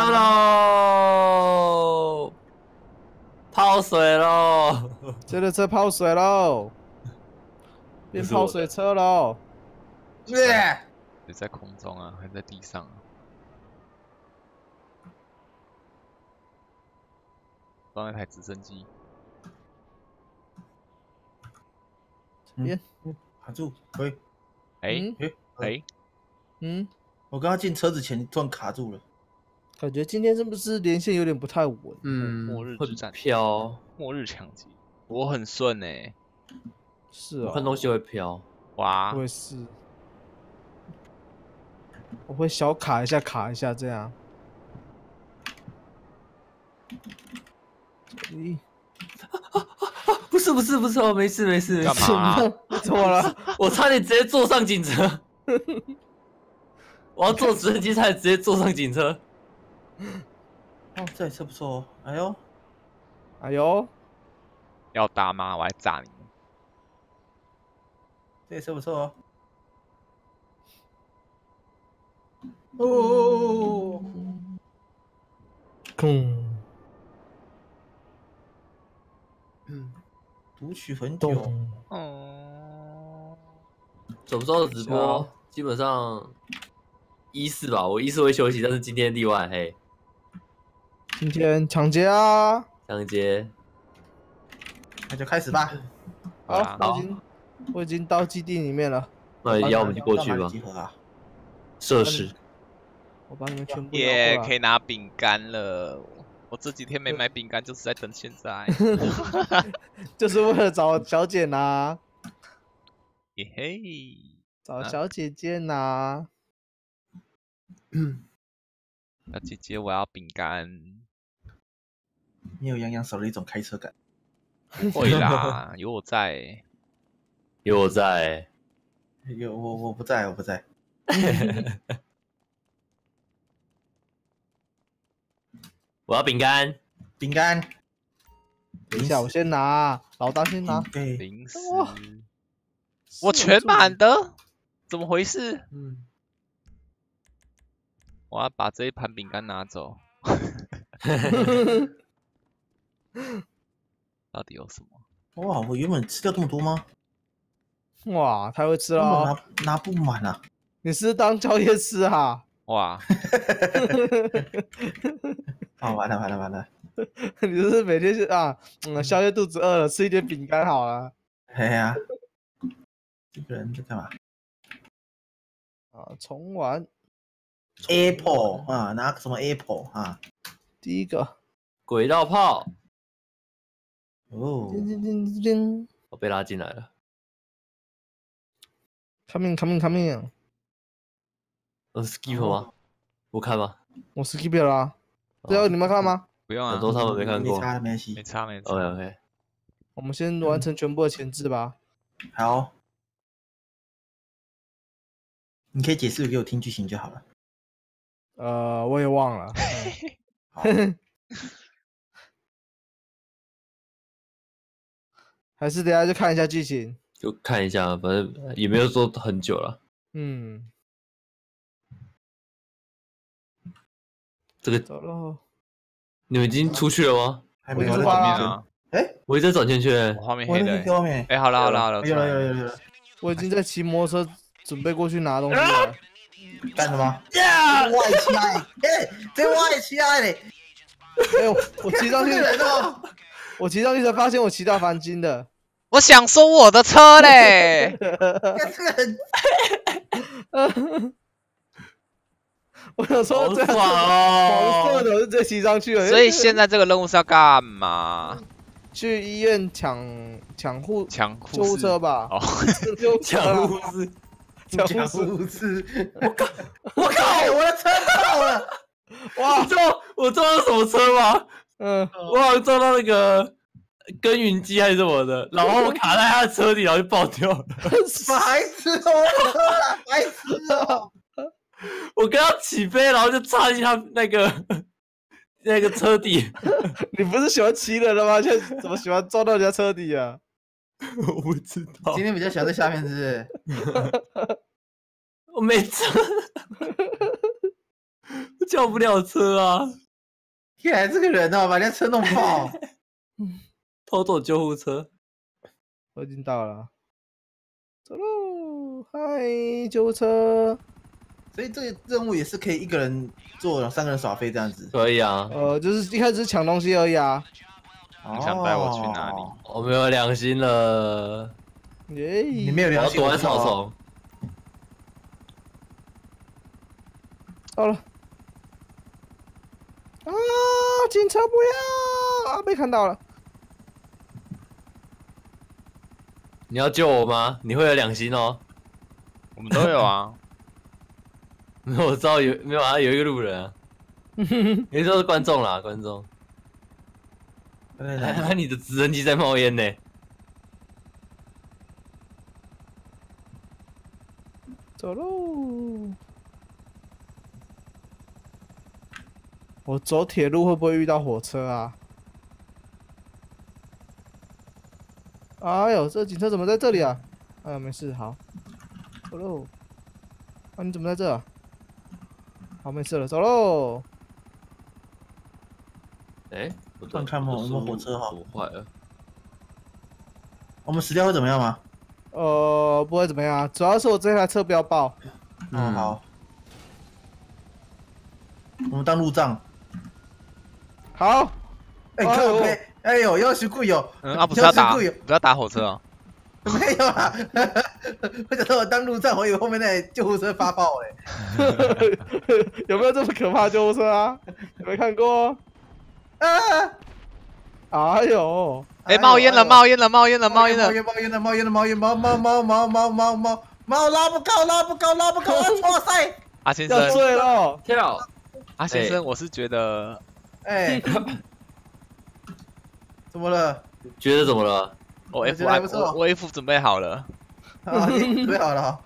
喽，泡水喽！ 这个车泡水喽，变泡水车喽！ 也在空中啊，还在地上啊。装那台直升机。 边卡住，喂，我刚刚进车子前突然卡住了。 感觉今天是不是连线有点不太稳？ 末日之战， 飘， 末日抢劫，我很顺欸。 是啊， 看东西会飘。 哇， 我也是，我会小卡一下，卡一下这样。咦， 不是，哦，没事。 干嘛？ 怎么了？ 我差点直接坐上警车。我要坐直升机，差点直接坐上警车。 哦，这台车不错哦。 哎呦， 要打吗？我来炸你！ 这台车不错哦。哦，读取很久。 哦， 什么时候直播？基本上1-4吧，我1-4会休息，但是今天例外。嘿， 今天抢劫啊！ 抢劫， 那就开始吧。 好，我已经到基地里面了。 那要我们就过去吧。 集合啊！ 设施。 我把你们全部耶，可以拿饼干了。我这几天没买饼干，就是在等现在。 就是为了找小姐拿。 嘿嘿， 找小姐姐拿。 小姐姐，我要饼干。 你有洋洋少了一种开车感。 会啦，有我在。 有我在。 有我不在，我不在。 我要饼干。 饼干。 等一下，我先拿，老大先拿。 零食。我全满的，怎么回事？我要把这一盘饼干拿走。到底有什么？ 哇，我原本吃掉这么多吗？ 哇，太会吃了哦！ 拿不满啊！ 你是当宵夜吃啊？ 哇！ 啊，完了！ 你这是每天宵夜肚子饿了，吃一点饼干好了。 哎呀，这个人在干嘛？ 重玩 Apple 啊，拿什么 Apple 啊？ 第一个轨道炮。 哦， 我被拉进来了。 Coming！ skip 吗？不看吗？ 我 skip 了啊。最后你们看吗？ 不用啊， 很多他们没看过。 没差。 OK。 我们先完成全部的前置吧。 好。你可以解释给我听剧情就好了。 我也忘了。还是等一下就看一下剧情。 就看一下，反正也没有说很久了。这个走了。 你们已经出去了吗？ 还没出画面啊。 我一直在转圈圈。 画面黑的。好了。 有了。 我已经在骑摩托车准备过去拿东西了。 干什么？外起来！这外起来嘞！ 我骑上去，我骑上去才发现我骑到钣金的。 我想说我的车嘞。 我想说这样黄色的，我就直接骑上去了。 所以现在这个任务是要干嘛？ 去医院抢救护车吧。 抢护士。 我靠！我的车到了！ 哇！我撞到什么车吗？我好像撞到那个耕耘机还是什么的，然后我卡在他的车里，然后就爆掉了。 白痴哦！白痴哦！ 我刚刚起飞，然后就插进他那个车底。 你不是喜欢骑人的吗？现在怎么喜欢撞到人家车底啊？ 我不知道。 今天比较喜欢在下面，是不是？ 我没车。 叫不了车啊！ 天来这个人哦，把人家车弄爆。 偷走救护车。 我已经到了，走喽！嗨，救护车。 所以这个任务也是可以一个人做，3个人耍飞这样子。 可以啊。 就是一开始是抢东西而已啊。 你想带我去哪里？ 我没有良心了。 耶！ 你没有良心， 我要躲在草丛。 到了。啊！警车不要！啊，被看到了。 你要救我吗？你会有良心哦。 我们都有啊。 我知道没有啊？有一个路人啊。你说是观众啦，观众。你的直升机在冒烟呢。 走喽！我走铁路会不会遇到火车啊？哎呦，这警车怎么在这里啊？哎，没事，好，走喽。啊，你怎么在这啊？好，没事了，走喽。 哎， 看我们火车哈， 怎么坏了？ 我们死掉会怎么样吗？ 不会怎么样，主要是我这台车不要爆。 好。我们当路障。 好。 靠北，哎呦，要是贵哦。 不是要打火车哦。 没有啊，我想说我当路障，我以为后面那救护车发爆哎。 有没有这么可怕的救护车啊？有没有看过？哎呦！ 哎，冒烟了！ 冒烟了！猫拉不高，哇塞！ 阿先生， 要醉了， 跳！ 阿先生，我是觉得， 怎么了？ 觉得怎么了？ 我 F 准备好了。 准备好了，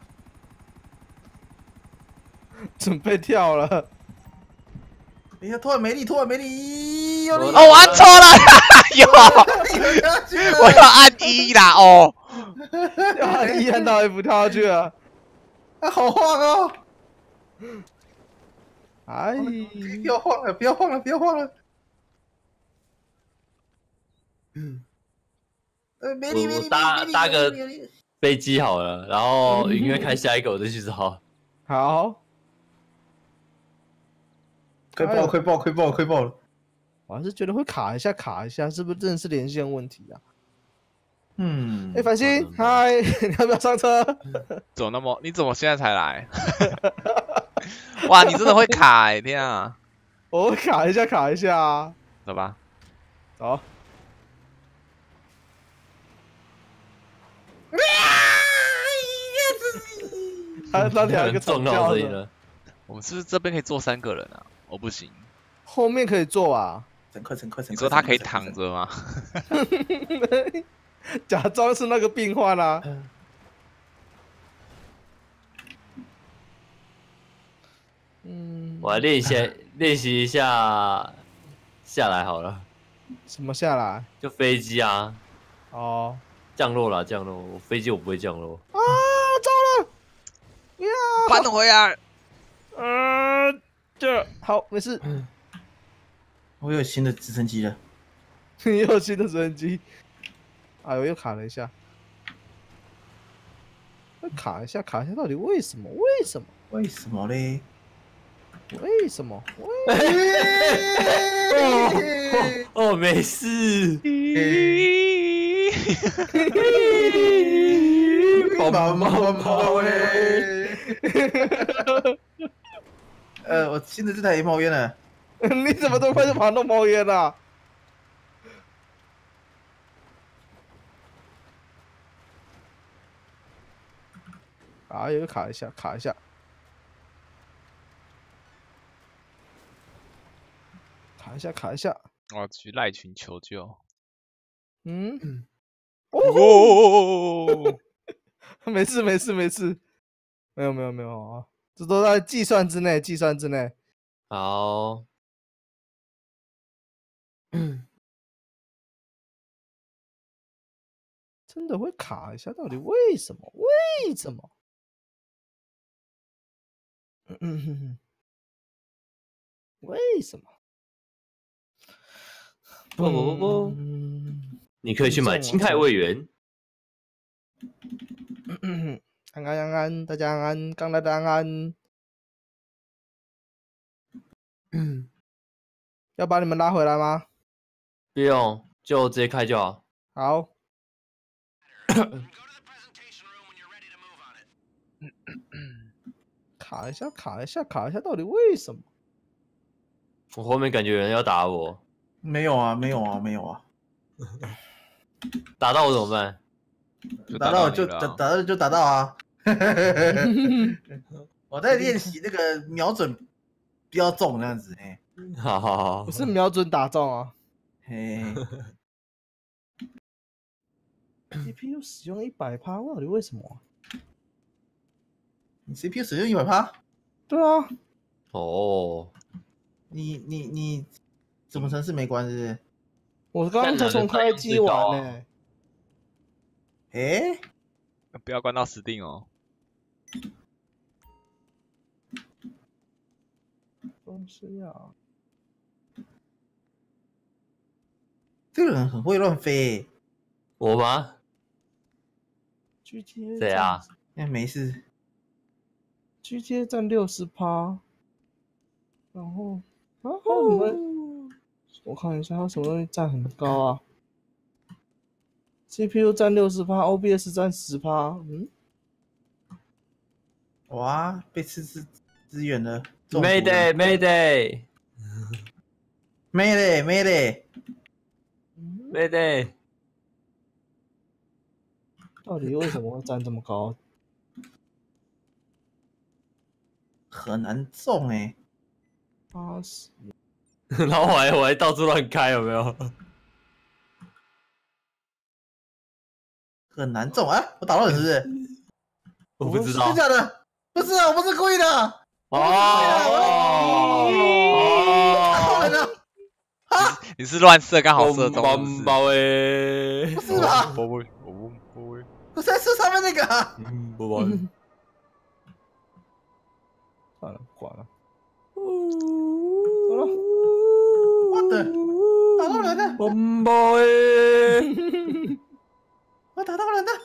准备跳了。 你突然没力， 哦，我按错了，我要按1啦哦。 要按1按到 F 跳下去了。 好晃哦！ 哎， 不要晃了！没力， 我搭个飞机好了，然后音乐开下一个我再去找。 好。 快爆了！ 我还是觉得会卡一下，是不是真的是连线问题啊？繁星，嗨，你要不要上车？ 你怎么现在才来？哇，你真的会卡哎！天啊！ 我会卡一下啊。 走吧。 走。那里还有一个撞到这里了。 我们是不是这边可以坐3个人啊？我不行。 后面可以坐啊。 乘客。 你说他可以躺着吗？ 假装是那个病患啊。 我来练习一下下来好了。 什么下来？ 就飞机啊。 哦。 降落了。飞机我不会降落。 啊！糟了！呀！ 翻回来。 好，没事。 我有新的直升机了。 你有新的直升机？哎呦，又卡了一下。卡一下，到底为什么？ 为什么嘞？ 为什么？ 哦，没事。 猫喂！我新的这台也冒烟了。 你怎么这么快就把它弄冒烟了？啊，又卡一下。卡一下。 我要去赖群求救。 哦，没事，没有啊，这都在计算之内。 好。 真的会卡一下，到底为什么？ 为什么？ 不，你可以去买青菜味员。 安安安安，大家安安，刚来的安安。要把你们拉回来吗？ 不用，就直接开就好。 好。卡一下，卡一下，卡一下，到底为什么？ 我后面感觉有人要打我。 没有啊，没有啊，没有啊。 打到我怎么办？ 打到就打到啊！我在练习那个瞄准比较重这样子，哎， 好好好， 不是瞄准打中啊。 嘿 CPU 使用100%，到底为什么？ 你 CPU 使用100%？ 对啊。 哦， 你什么程式没关是不是？ 我刚刚才从开机完呢。 哎， 不要关到死定哦。 东西啊， 这个人很会乱飞。 我吗？ GTA 谁啊？ 哎，没事。 GTA 占60%，然后什么？我看一下，它什么东西占很高啊 ？CPU 占60%，OBS 占10%。嗯， 哇，被吃资源了。 Mayday Mayday Mayday， 到底为什么会占这么高？ 很难中哎。 80。 然后我还到处乱开，有没有？ 很难中啊！我打到人是不是？ 我不知道真。假的？不是啊，我不是故意的。 哦， 你是乱射，刚好射中。 包诶， 不是吧？我在射上面那个啊。 不玩。 算了，不管了。 走了。我的，打到人了。 包诶， 我打到人了。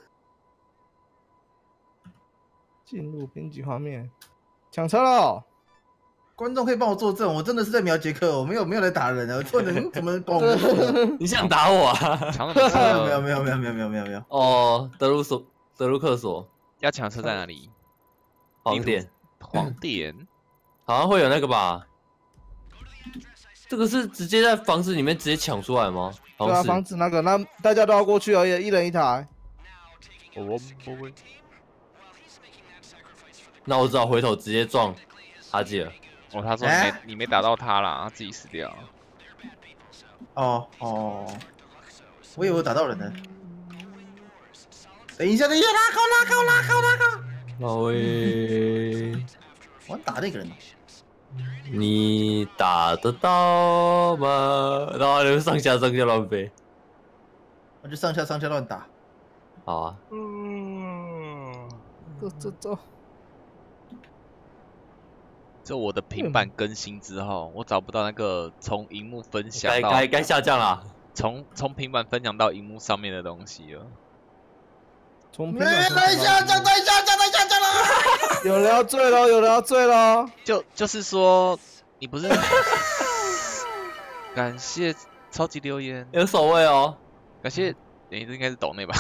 进入编辑画面，抢车了。 观众可以帮我作证，我真的是在瞄杰克，我没有来打人的，我做人怎么懂？ 你想打我啊？ 抢什么车？ 没有。 哦，德鲁克索要抢车在哪里？ 黄点， 黄点， 好像会有那个吧？这个是直接在房子里面直接抢出来吗？ 对啊，房子那个，那大家都要过去而已，一人一台。 我不会。 那我只好回头直接撞阿吉了。 哦，他说你没打到他啦，他自己死掉。 哦，我以为我打到人了。等一下，拉高！ 老魏， 我打那个人。 你打得到吗？然后就上下乱飞。 我就上下乱打。 好啊。 走。 就我的平板更新之后，我找不到那个从荧幕分享到该下降啦。 从平板分享到荧幕上面的东西了。 从平板等一下了！ 有人要醉了！ 就是说，你不是感谢超级留言， 有守卫哦。 感谢，这应该是抖内吧？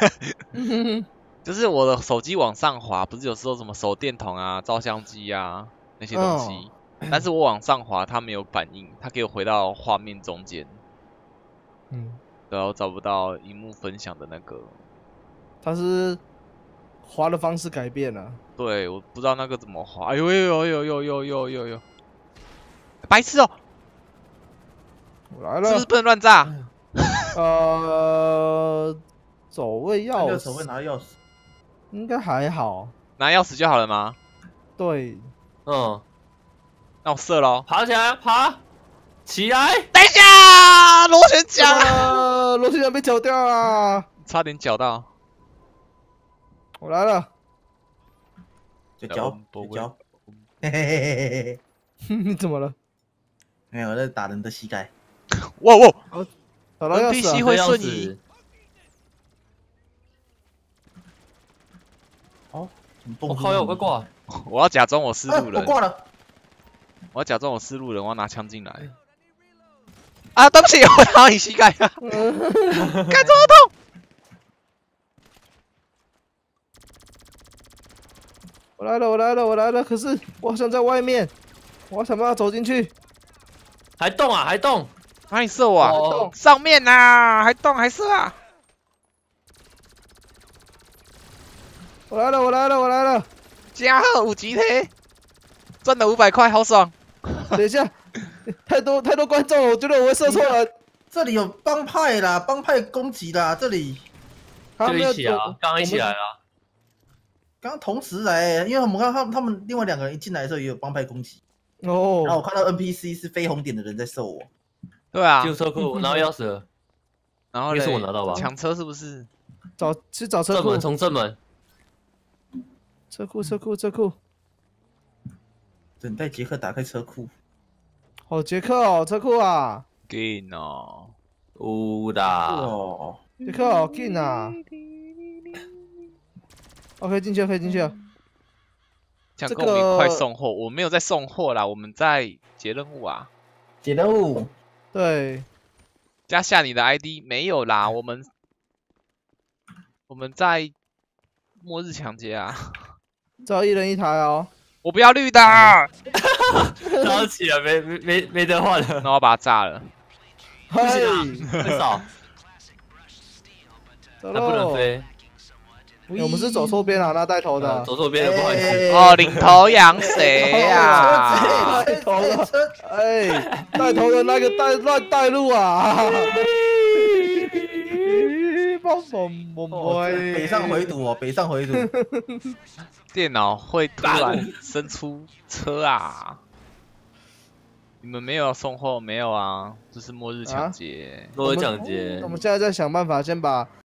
就是我的手机往上滑，不是有时候什么手电筒啊、照相机啊那些东西，但是我往上滑，它没有反应，它给我回到画面中间。然后找不到荧幕分享的那个。 它是滑的方式改变了。 对，我不知道那个怎么滑。哎呦，白痴哦！ 我来了。 是不是不能乱炸？ 走位钥匙。 手会拿钥匙。 应该还好。 拿钥匙就好了吗？ 对。 那我射咯。 爬起来，爬起来！ 等一下，螺旋桨。 螺旋桨被绞掉了。 差点绞到。 我来了。 就绞。嘿。 你怎么了？ 没有，在打人的膝盖。 哇哇！ 找到钥匙 NPC 啊！ 会瞬移。 哦， 我靠！我快挂！ 我要假装我是路人。 我挂了。 我要假装我是路人，我要拿枪进来。啊，对不起，我打到你膝盖了。干这么痛！ 我来了！可是我好像在外面，我要想办法走进去。 还动啊！还动！ 哪里射我啊？上面呐，还动还射啊！ 我来了！ 加贺5级贴，赚了500块，好爽！ 等一下，太多观众了，我觉得我会射错人。 这里有帮派啦，帮派攻击啦，这里。 就一起啊，刚刚一起来了。 刚同时来，因为我们看他们另外2个人一进来的时候也有帮派攻击。 哦。 然后我看到 NPC 是非红点的人在射我。 对啊。 就车库，然后钥匙， 然后是我拿到吧？ 抢车是不是？ 找车库。 正门，从正门。 车库。 等待杰克打开车库。 哦，杰克哦，车库啊。 紧哦。 的。 哦。 杰克好紧啊。OK， 进去了。 想跟我们一块送货，我没有在送货啦，我们在接任务啊。 解任务。 对。 加下你的 ID 没有啦，我们在末日抢劫啊。 找1人1台哦。 我不要绿的。 着起了，没得换了。 那我把它炸了。 不行啊，很少。 走不能飞。 我们是走错边了，那带头的。 走错边了，不好意思。 哦，领头羊谁呀？ 带头的，哎，带头的那个乱带路啊！ 北上回堵哦，北上回堵。 电脑会突然生出车啊！你们没有送货没有啊？这是末日抢劫。 末日抢劫。 我们现在在想办法，先把